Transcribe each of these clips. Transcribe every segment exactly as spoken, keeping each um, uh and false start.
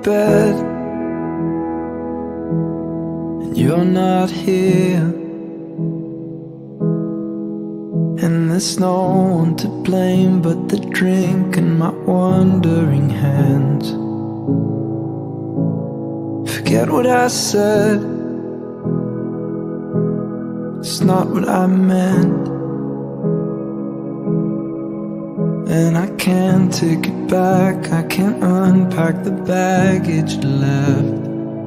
bed and you're not here, and there's no one to blame but the drink and my wandering hands. Forget what I said, it's not what I meant, and I can't take it back. I can't unpack the baggage left.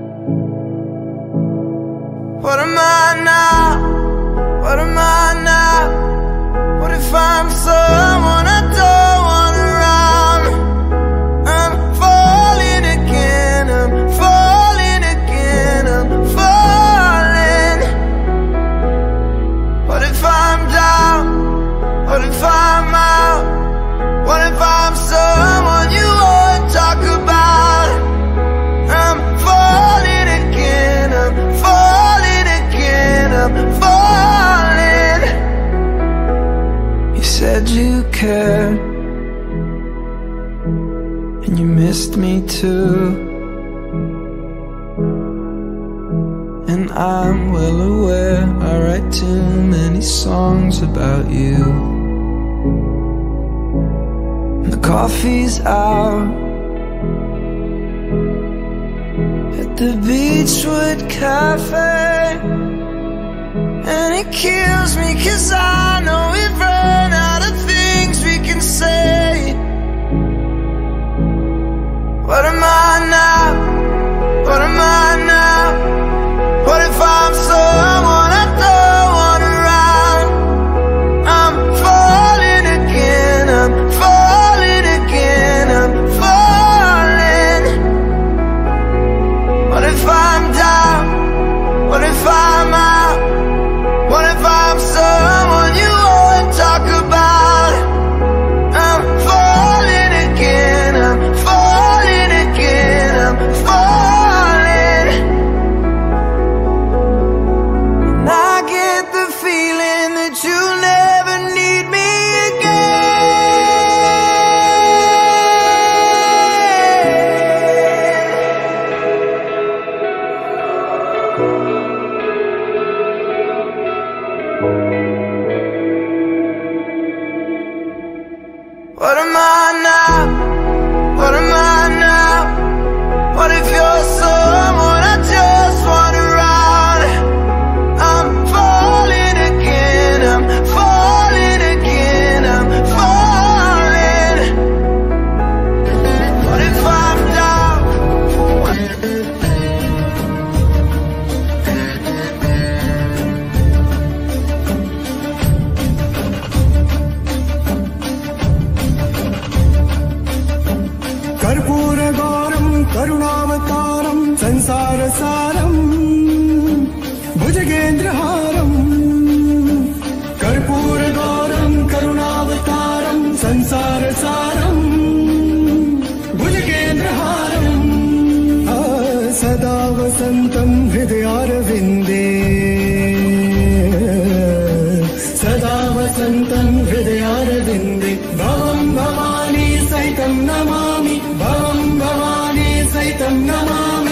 What am I now? What am I now? What if I'm someone I don't want around? I'm falling again, I'm falling again, I'm falling. What if I'm down? What if I'm out? What if I'm someone you won't talk about? I'm falling again, I'm falling again, I'm falling. You said you cared, and you missed me too, and I'm well aware I write too many songs about you. The coffee's out at the Beachwood Cafe, and it kills me 'cause I know we've run out of things we can say. What am I now? What am I now? What if I'm someone I don't want around? I'm falling again, I'm falling again, I'm falling. What if I'm down? What if I'm out? What if I'm someone you won't talk about? I'm falling again, I'm falling again, I'm falling. And I get the feeling that you'll never need me What am I now? What am I now? What if you're someone I just want around? I'm falling again, I'm falling again, I'm falling. What if I'm down? कर्पूरगौरं करुणावतारं संसारसारं भुजगेन्द्रहारं। कर्पूरगौरं करुणावतारं संसारसारं भुजगेन्द्रहारं। सदा वसन्तं हृदयारविन्दे, सदा वसन्तं हृदयारविन्दे। भवं भवानी सहितं नमामि, भवं भवानी सहितं Namami.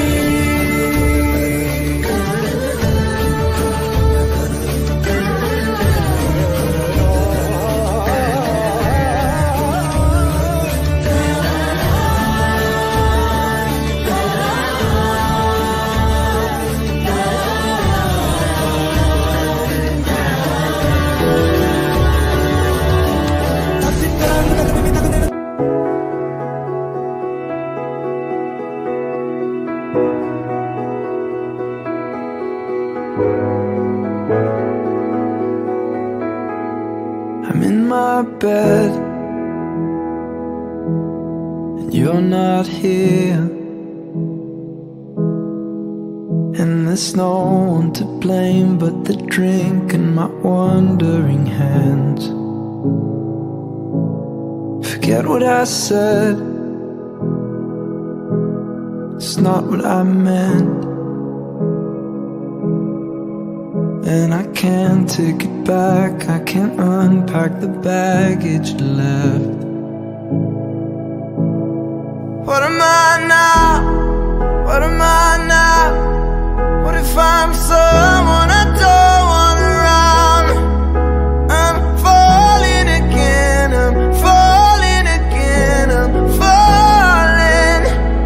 I'm in my bed and you're not here, and there's no one to blame but the drink and my wandering hands. Forget what I said, it's not what I meant, and I can't take it back. I can't unpack the baggage left. What am I now? now? What am I now? What if I'm someone I don't want around? I'm falling again, I'm falling again, I'm falling.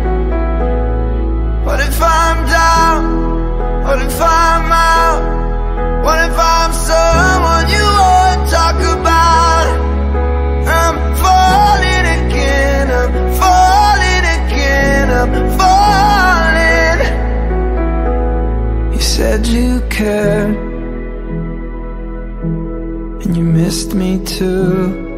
What if I'm down? What if I'm out? What if I'm someone you won't talk about? I'm falling again, I'm falling again, I'm falling. You said you cared, and you missed me too.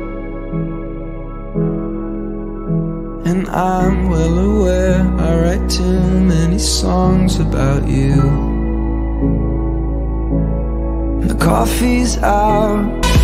And I'm well aware I write too many songs about you. The coffee's out,